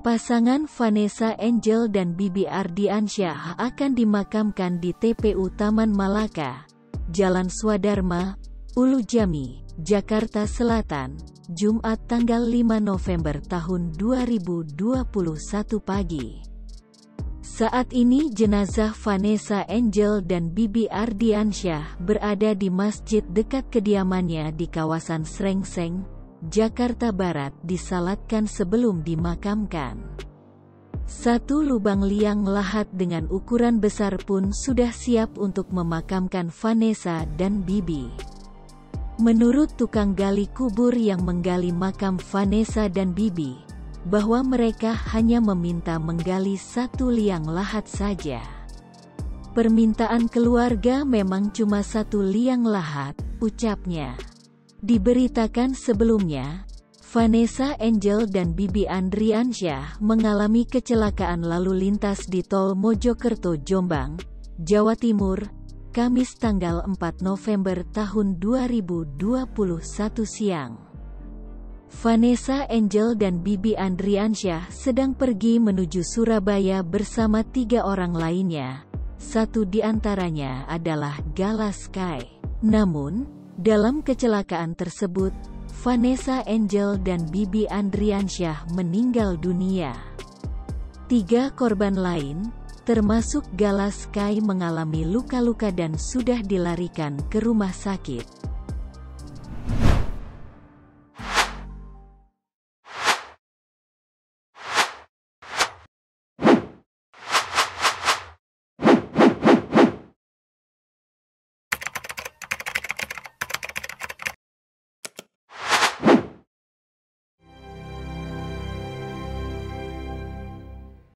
Pasangan Vanessa Angel dan Bibi Ardiansyah akan dimakamkan di TPU Taman Malaka, Jalan Swadharma, Ulu Jami, Jakarta Selatan, Jumat tanggal 5 November tahun 2021 pagi. Saat ini jenazah Vanessa Angel dan Bibi Ardiansyah berada di masjid dekat kediamannya di kawasan Srengseng, Jakarta Barat disalatkan sebelum dimakamkan. Satu lubang liang lahat dengan ukuran besar pun sudah siap untuk memakamkan Vanessa dan Bibi. Menurut tukang gali kubur yang menggali makam Vanessa dan Bibi, bahwa mereka hanya meminta menggali satu liang lahat saja. Permintaan keluarga memang cuma satu liang lahat, ucapnya. Diberitakan sebelumnya, Vanessa Angel dan Bibi Ardiansyah mengalami kecelakaan lalu lintas di Tol Mojokerto Jombang, Jawa Timur, Kamis tanggal 4 November tahun 2021 siang. Vanessa Angel dan Bibi Ardiansyah sedang pergi menuju Surabaya bersama 3 orang lainnya, satu di antaranya adalah Gala Sky. Namun, dalam kecelakaan tersebut, Vanessa Angel dan Bibi Ardiansyah meninggal dunia. 3 korban lain, termasuk Gala Sky mengalami luka-luka dan sudah dilarikan ke rumah sakit.